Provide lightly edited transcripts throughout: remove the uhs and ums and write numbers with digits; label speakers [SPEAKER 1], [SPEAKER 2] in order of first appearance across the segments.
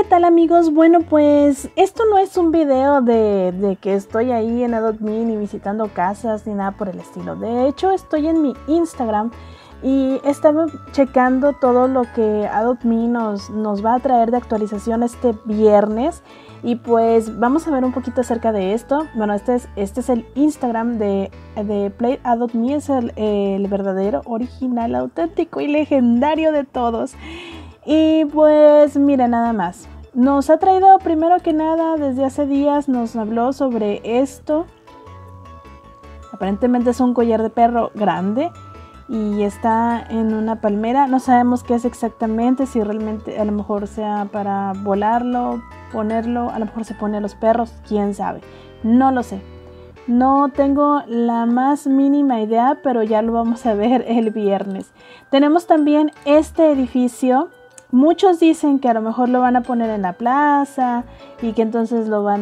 [SPEAKER 1] tal amigos? Bueno, pues esto no es un video de que estoy ahí en Adopt.me ni visitando casas ni nada por el estilo. De hecho, estoy en mi Instagram y estaba checando todo lo que Adopt.me nos va a traer de actualización este viernes. Y pues vamos a ver un poquito acerca de esto. Bueno, este es el Instagram de Play Adopt.me, es el verdadero, original, auténtico y legendario de todos. Y pues mira, nada más. Nos ha traído primero que nada, desde hace días nos habló sobre esto. Aparentemente es un collar de perro grande y está en una palmera. No sabemos qué es exactamente, si realmente a lo mejor sea para volarlo, ponerlo, a lo mejor se pone a los perros, quién sabe. No lo sé. No tengo la más mínima idea, pero ya lo vamos a ver el viernes. Tenemos también este edificio. Muchos dicen que a lo mejor lo van a poner en la plaza y que entonces lo van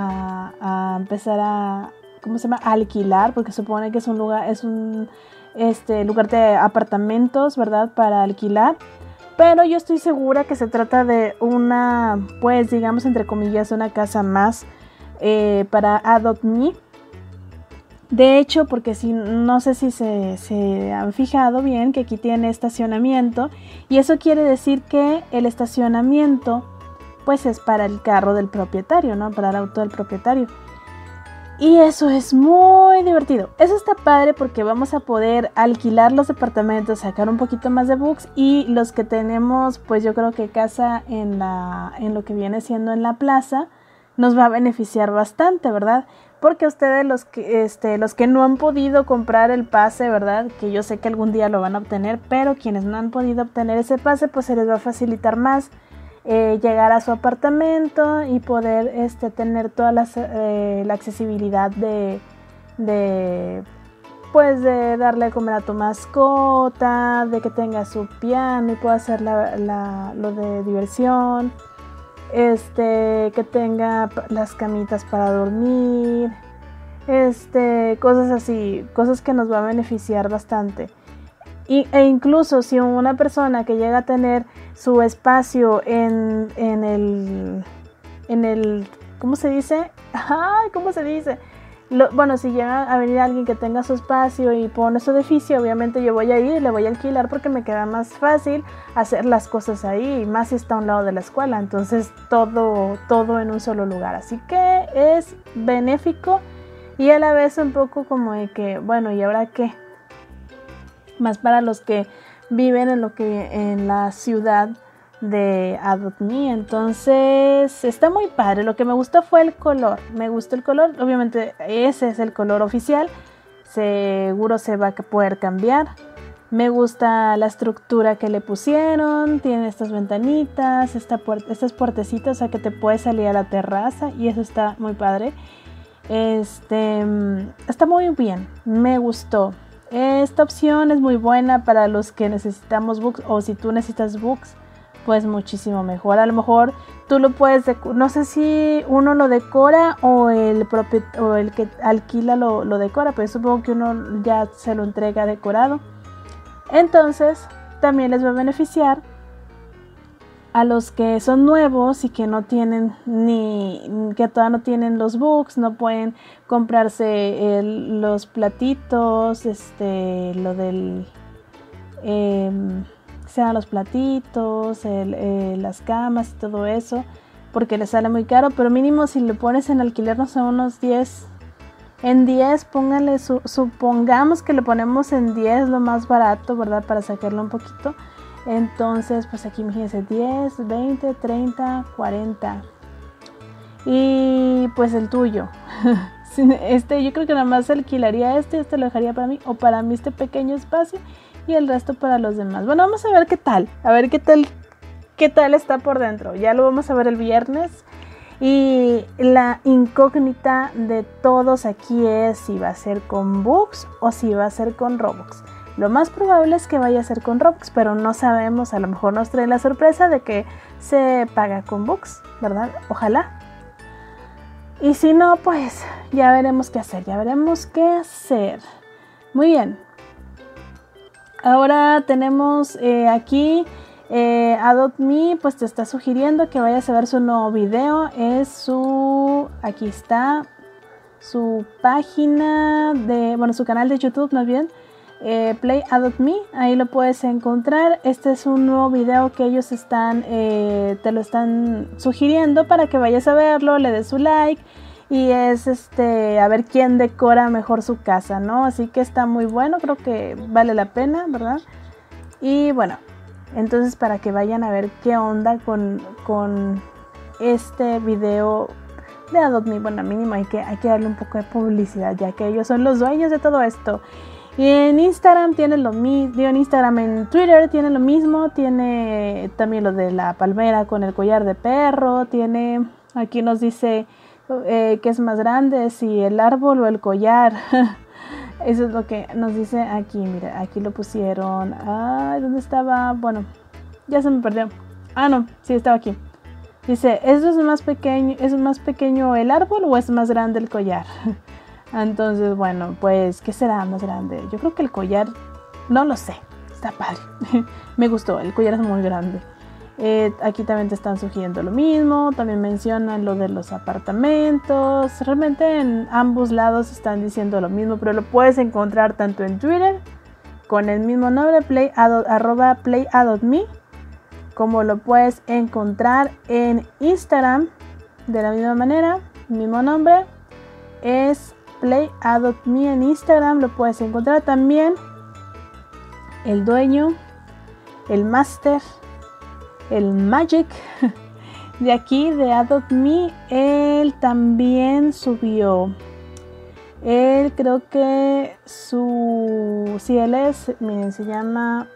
[SPEAKER 1] a empezar a, ¿cómo se llama? A alquilar, porque supone que es un lugar, lugar de apartamentos, ¿verdad? Para alquilar. Pero yo estoy segura que se trata de una, pues digamos entre comillas, una casa más para Adopt.me. De hecho, porque no sé si se han fijado bien que aquí tiene estacionamiento, y eso quiere decir que el estacionamiento pues es para el carro del propietario, ¿no? Para el auto del propietario. Y eso es muy divertido. Eso está padre porque vamos a poder alquilar los departamentos, sacar un poquito más de bugs, y los que tenemos, pues yo creo que casa en lo que viene siendo en la plaza, nos va a beneficiar bastante, ¿verdad? Porque ustedes los que no han podido comprar el pase, ¿verdad? Que yo sé que algún día lo van a obtener, pero quienes no han podido obtener ese pase, pues se les va a facilitar más llegar a su apartamento y poder tener toda la accesibilidad de darle a comer a tu mascota, de que tenga su piano y pueda hacer lo de diversión. Que tenga las camitas para dormir, cosas así, cosas que nos va a beneficiar bastante. E incluso si una persona que llega a tener su espacio en el ¿cómo se dice? ¡Ay! ¿Cómo se dice? Bueno, si llega a venir alguien que tenga su espacio y pone su edificio, obviamente yo voy a ir y le voy a alquilar porque me queda más fácil hacer las cosas ahí, y más si está a un lado de la escuela, entonces todo en un solo lugar. Así que es benéfico y a la vez un poco como de que, bueno, ¿y ahora qué? Más para los que viven en la ciudad de Adopt.me. Entonces está muy padre. Lo que me gustó fue el color. Me gustó el color. Obviamente ese es el color oficial. Seguro se va a poder cambiar. Me gusta la estructura que le pusieron. Tiene estas ventanitas, estas puertecitas, o sea que te puedes salir a la terraza, y eso está muy padre. Está muy bien. Me gustó. Esta opción es muy buena para los que necesitamos bugs, o si tú necesitas bugs, pues muchísimo mejor. A lo mejor tú lo puedes, no sé si uno lo decora o el que alquila lo decora, pero supongo que uno ya se lo entrega decorado. Entonces también les va a beneficiar a los que son nuevos y que no tienen que todavía no tienen los bugs, no pueden comprarse los platitos, lo del sean los platitos, las camas y todo eso, porque les sale muy caro. Pero mínimo si le pones en alquiler, no sé, unos 10, en 10, póngale, supongamos que le ponemos en 10 lo más barato, ¿verdad? Para sacarlo un poquito. Entonces, pues aquí imagínense, 10, 20, 30, 40. Y pues el tuyo. Yo creo que nada más alquilaría este lo dejaría para mí, o para mí este pequeño espacio, y el resto para los demás. Bueno, vamos a ver qué tal. A ver qué tal está por dentro. Ya lo vamos a ver el viernes. Y la incógnita de todos aquí es si va a ser con bugs o si va a ser con Robux. Lo más probable es que vaya a ser con Robux, pero no sabemos, a lo mejor nos trae la sorpresa de que se paga con bugs, ¿verdad? Ojalá. Y si no, pues ya veremos qué hacer, Muy bien. Ahora tenemos aquí Adopt Me pues te está sugiriendo que vayas a ver su nuevo video. Aquí está su página su canal de YouTube más bien, Play Adopt Me, ahí lo puedes encontrar. Este es un nuevo video que ellos te lo están sugiriendo para que vayas a verlo, le des su like y es a ver quién decora mejor su casa, ¿no? Así que está muy bueno, creo que vale la pena, ¿verdad? Y bueno, entonces para que vayan a ver qué onda con este video de Adopt Me. Bueno, mínimo hay que darle un poco de publicidad, ya que ellos son los dueños de todo esto. Y en Instagram tiene lo mismo, en Twitter tiene lo mismo, tiene también lo de la palmera con el collar de perro, aquí nos dice que es más grande, si el árbol o el collar. Eso es lo que nos dice aquí, mira, aquí lo pusieron. Ay, ¿dónde estaba? Bueno, ya se me perdió. Ah, no, sí, estaba aquí. Dice, ¿es más pequeño el árbol o es más grande el collar? Entonces, bueno, pues, ¿qué será más grande? Yo creo que el collar, no lo sé, está padre. Me gustó, el collar es muy grande. Aquí también te están sugiriendo lo mismo, también mencionan lo de los apartamentos. Realmente en ambos lados están diciendo lo mismo, pero lo puedes encontrar tanto en Twitter con el mismo nombre, @PlayAdoptMe, como lo puedes encontrar en Instagram de la misma manera, mismo nombre, es Play Adopt Me en Instagram, lo puedes encontrar también. El dueño, el máster, el Magic de aquí de Adopt Me, él también subió. Él creo que él es, miren, se llama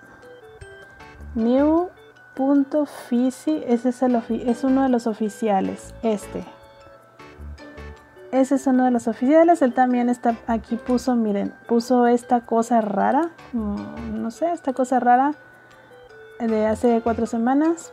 [SPEAKER 1] New.Fisi, ese es uno de los oficiales, Ese es uno de los oficiales. Él también está aquí, puso esta cosa rara, no sé, esta cosa rara de hace 4 semanas.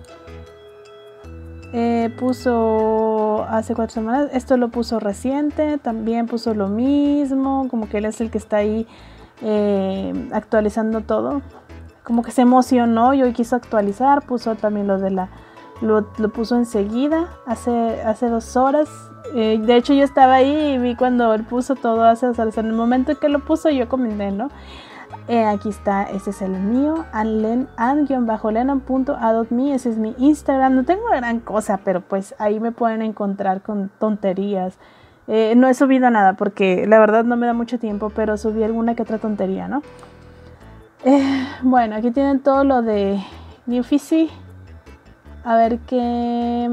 [SPEAKER 1] Puso hace 4 semanas, esto lo puso reciente, también puso lo mismo, como que él es el que está ahí actualizando todo, como que se emocionó y hoy quiso actualizar, puso también lo puso enseguida, hace 2 horas. De hecho yo estaba ahí y vi cuando él puso todo hace 2 horas, en el momento que lo puso yo comenté, ¿no? Aquí está, este es el mío, an_lennon.adoptme, ese es mi Instagram. No tengo gran cosa, pero pues ahí me pueden encontrar con tonterías. No he subido nada porque la verdad no me da mucho tiempo, pero subí alguna que otra tontería, ¿no? Bueno, aquí tienen todo lo de New.Fisi. A ver qué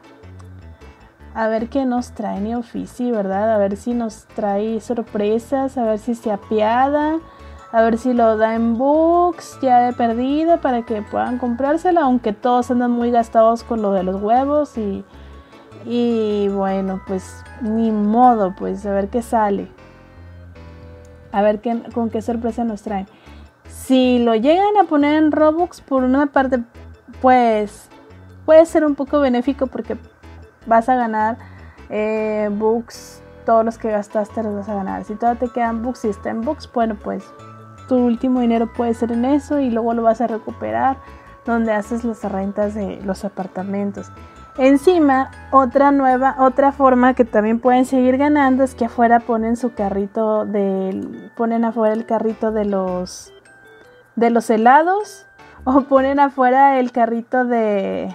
[SPEAKER 1] nos trae New.Fisi, ¿verdad? A ver si nos trae sorpresas, a ver si se apiada, a ver si lo da en books ya de perdida para que puedan comprársela, aunque todos andan muy gastados con lo de los huevos y bueno, pues ni modo, pues a ver qué sale, a ver con qué sorpresa nos traen. Si lo llegan a poner en Robux, por una parte, pues puede ser un poco benéfico porque vas a ganar books, todos los que gastaste los vas a ganar. Si todavía te quedan books y está en books, bueno, pues tu último dinero puede ser en eso y luego lo vas a recuperar donde haces las rentas de los apartamentos. Encima, otra forma que también pueden seguir ganando es que afuera ponen ponen afuera el carrito de los helados, o ponen afuera el carrito el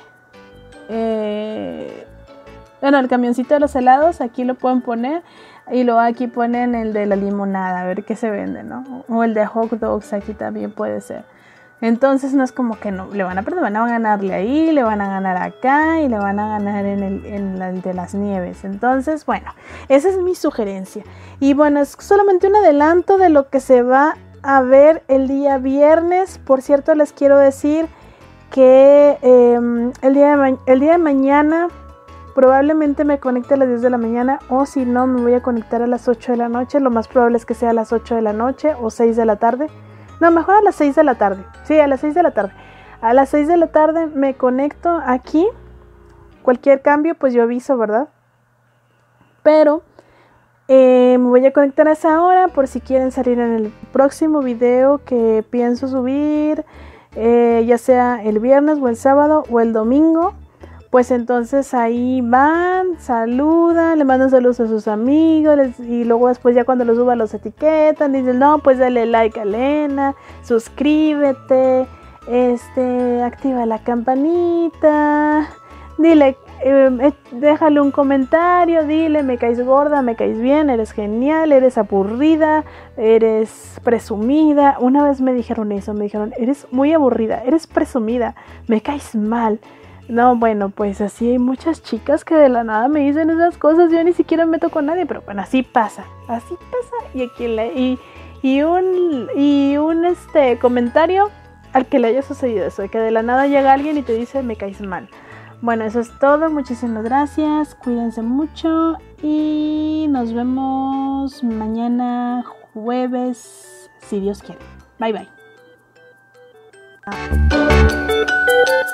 [SPEAKER 1] camioncito de los helados, aquí lo pueden poner, y luego aquí ponen el de la limonada, a ver qué se vende, ¿no? O el de hot dogs, aquí también puede ser. Entonces no es como que no le van a perder, van a ganarle ahí, le van a ganar acá y le van a ganar en el de las nieves. Entonces, bueno, esa es mi sugerencia. Y bueno, es solamente un adelanto de lo que se va a ver el día viernes. Por cierto, les quiero decir que el día de mañana probablemente me conecte a las 10 de la mañana, o si no, me voy a conectar a las 8 de la noche. Lo más probable es que sea a las 8 de la noche o 6 de la tarde. No, mejor a las 6 de la tarde. Sí, a las 6 de la tarde. A las 6 de la tarde me conecto aquí. Cualquier cambio, pues yo aviso, ¿verdad? Pero me voy a conectar a esa hora por si quieren salir en el próximo video que pienso subir. ya sea el viernes o el sábado o el domingo, pues entonces ahí van, saludan, le mandan saludos a sus amigos y luego después ya cuando los suba los etiquetan, dicen no, pues dale like a Elena, suscríbete, activa la campanita, dile, déjale un comentario, dile me caes gorda, me caes bien, eres genial, eres aburrida, eres presumida. Una vez me dijeron eso, me dijeron eres muy aburrida, eres presumida, me caes mal. No, bueno, pues así hay muchas chicas que de la nada me dicen esas cosas, yo ni siquiera me meto con nadie, pero bueno, así pasa, y aquí un comentario al que le haya sucedido eso, de que de la nada llega alguien y te dice me caes mal. Bueno, eso es todo, muchísimas gracias, cuídense mucho y nos vemos mañana jueves, si Dios quiere. Bye bye.